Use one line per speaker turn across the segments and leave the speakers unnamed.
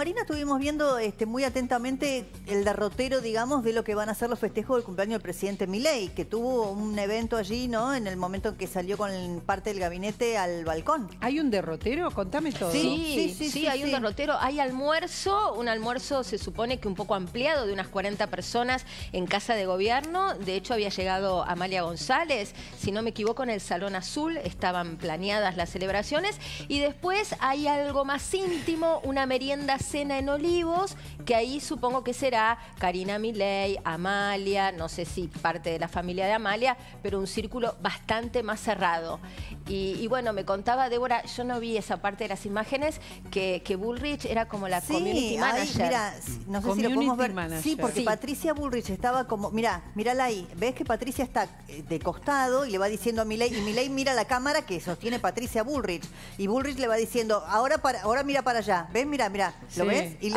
Karina estuvimos viendo muy atentamente el derrotero, digamos, de lo que van a ser los festejos del cumpleaños del presidente Milei, que tuvo un evento allí, ¿no? En el momento en que salió con parte del gabinete al balcón.
¿Hay un derrotero? Contame todo.
Sí, hay un derrotero. Hay almuerzo, un almuerzo se supone que un poco ampliado de unas 40 personas en Casa de Gobierno. De hecho, había llegado Amalia González, si no me equivoco, en el Salón Azul. Estaban planeadas las celebraciones. Y después hay algo más íntimo, una merienda cena en Olivos, que ahí supongo que será Karina Milei, Amalia, no sé si parte de la familia de Amalia, pero un círculo bastante más cerrado. Y bueno, me contaba Débora, yo no vi esa parte de las imágenes, que Bullrich era como la community manager.
Mira, no sé si lo podemos ver. Sí, porque Patricia Bullrich estaba como, mírala ahí, ves que Patricia está de costado y le va diciendo a Milei, y Milei mira la cámara que sostiene Patricia Bullrich, y Bullrich le va diciendo, ahora mira para allá, ¿ves? Mira, ¿lo ves? Y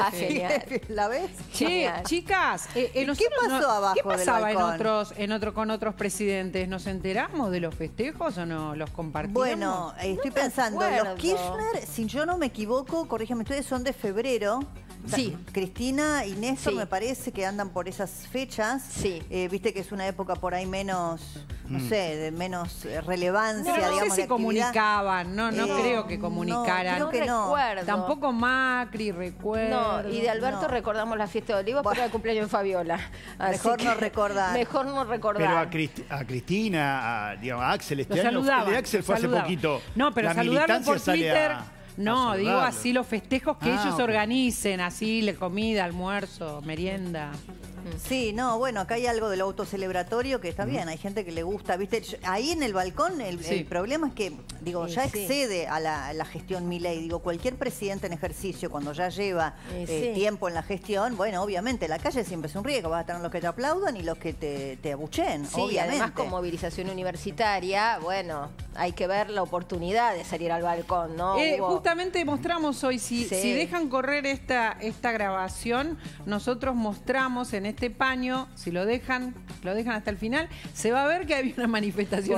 ¿la ves?
Che, chicas,
¿qué pasó abajo
¿qué pasaba
del balcón?
con otros presidentes? ¿Nos enteramos de los festejos o no los compartimos?
Bueno, estoy pensando, los Kirchner, si yo no me equivoco, corrígeme ustedes, son de febrero.
Sí.
Cristina y Néstor me parece que andan por esas fechas.
Sí.
Viste que es una época por ahí menos, no sé, de menos relevancia,
no
digamos,
sé si comunicaban, no creo que comunicaran.
No, creo que no.
Tampoco Macri, recuerdo.
No, y de Alberto recordamos la fiesta de Olivos, pero el cumpleaños en Fabiola.
Mejor no recordar.
Mejor no recordar.
Pero a Cristina, digamos, a Axel este año, el de Axel fue hace poquito.
No, pero
la
saludarlo por Twitter. No, digo
saludarlo.
así los festejos que ellos organicen, así comida, almuerzo, merienda.
Sí, no, bueno, acá hay algo del autocelebratorio que está bien, hay gente que le gusta, ¿viste? Ahí en el balcón el problema es que, digo, ya excede a la gestión Milei. Digo, cualquier presidente en ejercicio, cuando ya lleva tiempo en la gestión, bueno, obviamente, la calle siempre es un riesgo, vas a tener los que te aplaudan y los que te abucheen, obviamente.
Además con movilización universitaria, bueno, hay que ver la oportunidad de salir al balcón, ¿no?
Justamente mostramos hoy, si dejan correr esta grabación, nosotros mostramos en este paño, si lo dejan hasta el final, se va a ver que había una manifestación.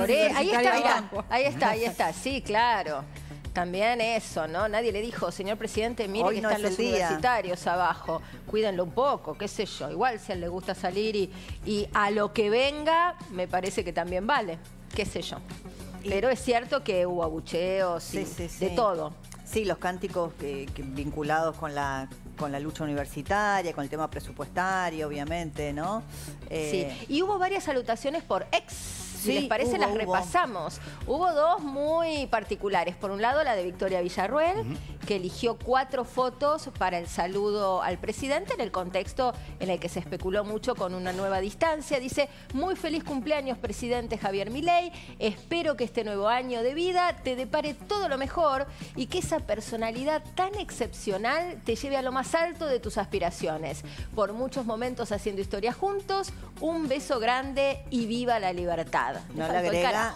Ahí está, sí, claro. También eso, ¿no? Nadie le dijo, señor presidente, mire que están los universitarios abajo, cuídenlo un poco, qué sé yo. Igual si a él le gusta salir y a lo que venga, me parece que también vale, qué sé yo. Pero es cierto que hubo abucheos de todo.
Sí, los cánticos vinculados con la lucha universitaria, con el tema presupuestario, obviamente, ¿no?
Sí, y hubo varias salutaciones por ex. Si les parece, las repasamos. Hubo dos muy particulares. Por un lado, la de Victoria Villarruel, que eligió 4 fotos para el saludo al presidente en el contexto en el que se especuló mucho con una nueva distancia. Dice, muy feliz cumpleaños, presidente Javier Milei. Espero que este nuevo año de vida te depare todo lo mejor y que esa personalidad tan excepcional te lleve a lo más alto de tus aspiraciones. Por muchos momentos haciendo historia juntos, un beso grande y viva la libertad.
No la agrega.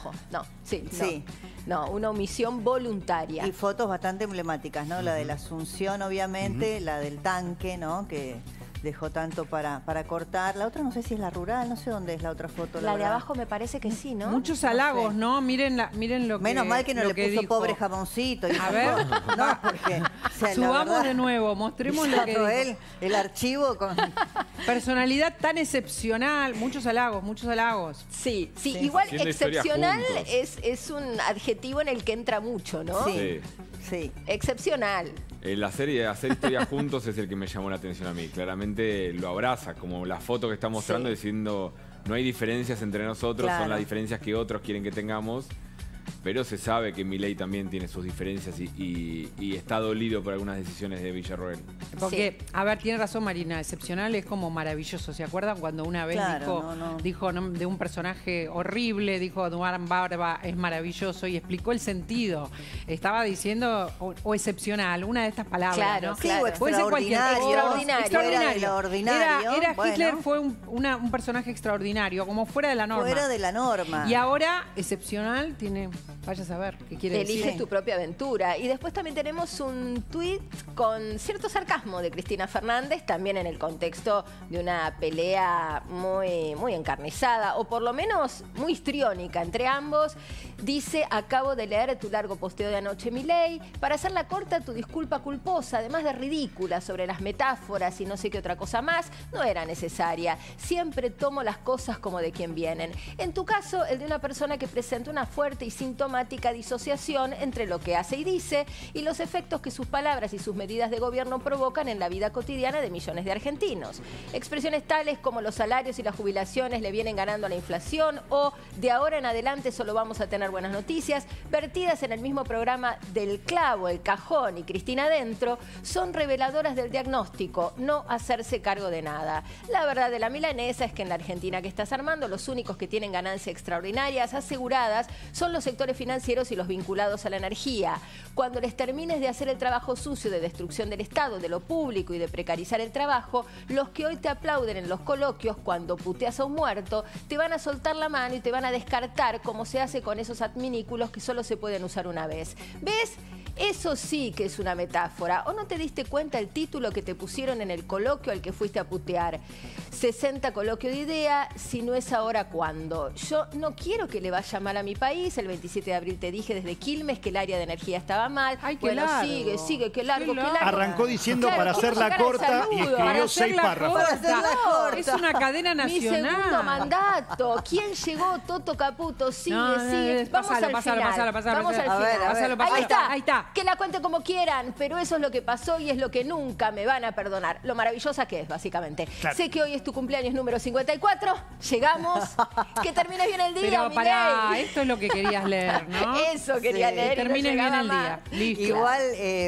No, una omisión voluntaria.
Y fotos bastante emblemáticas, ¿no? La de la Asunción, obviamente, la del tanque, ¿no? Que dejó tanto para cortar. La otra no sé si es la rural, no sé dónde es la otra foto.
La de abajo me parece que sí, ¿no?
Muchos halagos, ¿no? Miren lo que
Menos mal que no le puso
dijo.
Pobre jamoncito.
A ver.
No, porque...
Subamos de nuevo, mostremos lo que dijo.
El archivo con...
Personalidad
tan excepcional, muchos halagos.
Sí, igual excepcional es un adjetivo en el que entra mucho, ¿no?
Sí.
Excepcional.
El hacer historia juntos es el que me llamó la atención a mí. Claramente lo abraza, como la foto que está mostrando diciendo no hay diferencias entre nosotros, son las diferencias que otros quieren que tengamos. Pero se sabe que Milei también tiene sus diferencias y está dolido por algunas decisiones de Villarroel.
Porque, a ver, tiene razón Marina, excepcional es como maravilloso. ¿Se acuerdan cuando una vez dijo de un personaje horrible, dijo Duan Barba es maravilloso y explicó el sentido? Estaba diciendo o excepcional, una de estas palabras.
Claro,
¿no?
claro.
Puede ser cualquier
extraordinario. Hitler fue un personaje extraordinario, como fuera de la norma.
Fuera de la norma.
Y ahora, excepcional, tiene Vaya a saber qué quiere decir.
Eliges tu propia aventura. Y después también tenemos un tuit con cierto sarcasmo de Cristina Fernández, también en el contexto de una pelea muy encarnizada, o por lo menos muy histriónica entre ambos. Dice: acabo de leer tu largo posteo de anoche, Milei. Para hacerla corta, tu disculpa culposa, además de ridícula sobre las metáforas y no sé qué otra cosa más, no era necesaria. Siempre tomo las cosas como de quien vienen. En tu caso, el de una persona que presenta una fuerte y sintomática disociación entre lo que hace y dice y los efectos que sus palabras y sus medidas de gobierno provocan en la vida cotidiana de millones de argentinos. Expresiones tales como los salarios y las jubilaciones le vienen ganando a la inflación o de ahora en adelante solo vamos a tener buenas noticias, vertidas en el mismo programa del Clavo, El Cajón y Cristina Adentro, son reveladoras del diagnóstico: no hacerse cargo de nada. La verdad de la milanesa es que en la Argentina que estás armando, los únicos que tienen ganancias extraordinarias aseguradas son los sectores financieros y los vinculados a la energía. Cuando les termines de hacer el trabajo sucio de destrucción del Estado, de lo público y de precarizar el trabajo, los que hoy te aplauden en los coloquios cuando puteas a un muerto, te van a soltar la mano y te van a descartar, como se hace con esos adminículos que solo se pueden usar una vez. ¿Ves? Eso sí que es una metáfora. ¿O no te diste cuenta el título que te pusieron en el coloquio al que fuiste a putear? 60 coloquio de idea, si no es ahora, ¿cuándo? Yo no quiero que le vaya mal a mi país. El 27 de abril te dije desde Quilmes que el área de energía estaba mal.
Ay, qué largo.
Sigue, qué largo.
Arrancó diciendo para hacerla corta y escribió 6 párrafos.
Es una cadena nacional.
Mi segundo mandato. ¿Quién llegó? Toto Caputo. Sigue. Vamos al final. Vamos al final. Ahí está. Que la cuenten como quieran, pero eso es lo que pasó y es lo que nunca me van a perdonar. Lo maravillosa que es, básicamente. Claro. Sé que hoy es tu cumpleaños número 54. Llegamos. Que termines bien el día,
pero pará, esto es lo que querías leer, ¿no?
Eso quería leer.
Que termines bien el día.
Listo. Igual...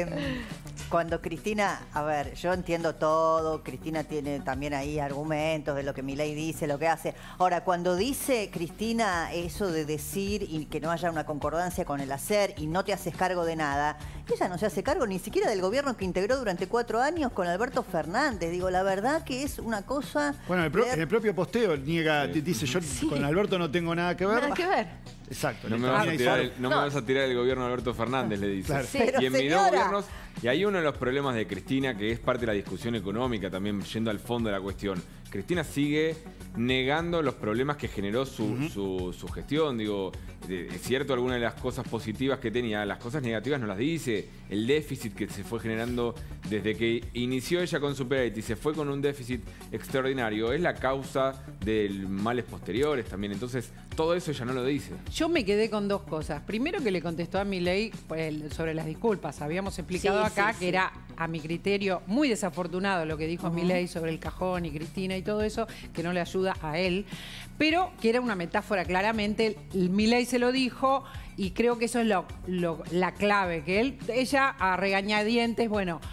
cuando Cristina, a ver, yo entiendo todo, Cristina tiene también ahí argumentos de lo que Milei dice, lo que hace. Ahora, cuando dice Cristina eso de decir y que no haya una concordancia con el hacer y no te haces cargo de nada, ella no se hace cargo ni siquiera del gobierno que integró durante 4 años con Alberto Fernández. Digo, la verdad que es una cosa...
Bueno, en el propio posteo niega, dice, yo con Alberto no tengo nada que ver.
Nada que ver.
Exacto.
No me vas a tirar el gobierno de Alberto Fernández, le dice.
Claro.
Sí.
Y en mis dos gobiernos, y hay uno de los problemas de Cristina, que es parte de la discusión económica, también yendo al fondo de la cuestión. Cristina sigue negando los problemas que generó su gestión. Digo, es cierto, algunas de las cosas positivas que tenía, las cosas negativas no las dice. El déficit que se fue generando desde que inició ella con Superávit y se fue con un déficit extraordinario es la causa de males posteriores también. Entonces, todo eso ella no lo dice.
Yo me quedé con 2 cosas. Primero, que le contestó a Milei sobre las disculpas. Habíamos explicado acá que era, a mi criterio, muy desafortunado lo que dijo Milei sobre el cajón y Cristina y todo eso, que no le ayuda a él, pero que era una metáfora claramente. Milei se lo dijo y creo que eso es la clave, que ella a regañadientes, bueno,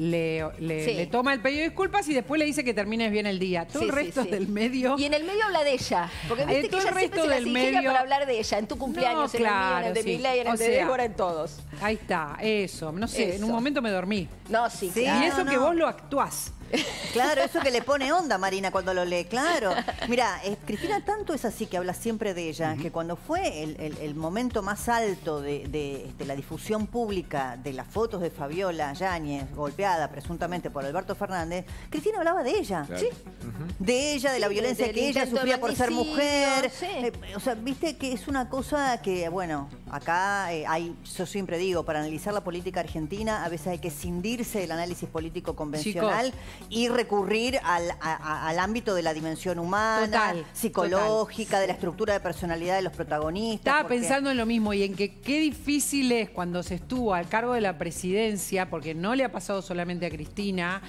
le toma el pedido de disculpas y después le dice que termines bien el día. Todo el resto del medio...
Y en el medio habla de ella, porque viste que ella siempre se las ingenia para hablar de ella, en tu cumpleaños, en el mío, en el de Milei, en el de Débora, en todos.
Ahí está, eso, no sé, en un momento me dormí.
No, sí.
Y eso que vos lo actuás.
Claro, eso que le pone onda, Marina, cuando lo lee, claro. Mira, Cristina tanto es así que habla siempre de ella, que cuando fue el momento más alto de la difusión pública de las fotos de Fabiola Yáñez, golpeada presuntamente por Alberto Fernández, Cristina hablaba de ella,
claro.
¿sí? De ella, de la violencia que ella sufría por ser mujer. O sea, viste que es una cosa que, bueno, acá yo siempre digo, para analizar la política argentina, a veces hay que escindirse del análisis político convencional. Chicos, y recurrir al ámbito de la dimensión humana, psicológica, de la estructura de personalidad de los protagonistas.
Estaba pensando en lo mismo y en que qué difícil es cuando se estuvo al cargo de la presidencia, porque no le ha pasado solamente a Cristina,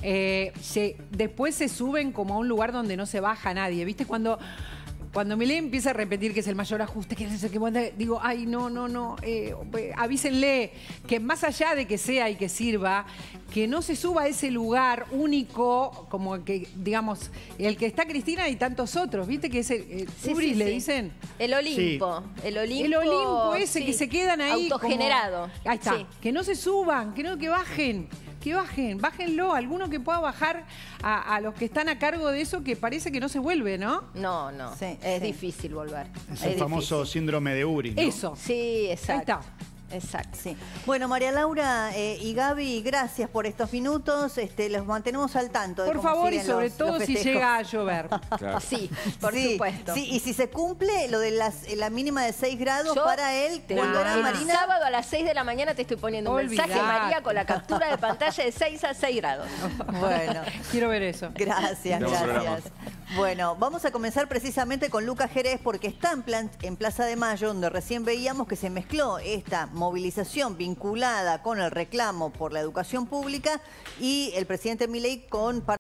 después se suben como a un lugar donde no se baja nadie. ¿Viste? Cuando Milei empieza a repetir que es el mayor ajuste, que es el que digo, ay, no, avísenle que más allá de que sea y que sirva, que no se suba a ese lugar único, como que, digamos, el que está Cristina y tantos otros, ¿viste? Que es el Ubris, le dicen.
El Olimpo.
Sí.
El Olimpo.
El Olimpo ese que se quedan ahí.
Autogenerado.
Ahí está. Que no se suban, que bajen. que bájenlo, alguno que pueda bajar a los que están a cargo de eso, que parece que no se vuelve, ¿no?
No,
sí,
es difícil volver.
Es el famoso síndrome de Uri, ¿no?
Eso.
Sí, exacto.
Ahí está.
Exacto.
Sí. Bueno, María Laura y Gaby, gracias por estos minutos. Los mantenemos al tanto.
Por favor, y sobre todo si llega a llover.
Claro. Sí, por supuesto.
Sí, y si se cumple lo de la mínima de 6 grados para él, volverá Marina.
El sábado a las 6 de la mañana te estoy poniendo un mensaje, María, con la captura de pantalla de 6 a 6 grados.
Bueno.
Quiero ver eso.
Gracias. Bueno, vamos a comenzar precisamente con Lucas Jerez, porque está en Plaza de Mayo, donde recién veíamos que se mezcló esta movilización vinculada con el reclamo por la educación pública y el presidente Milei con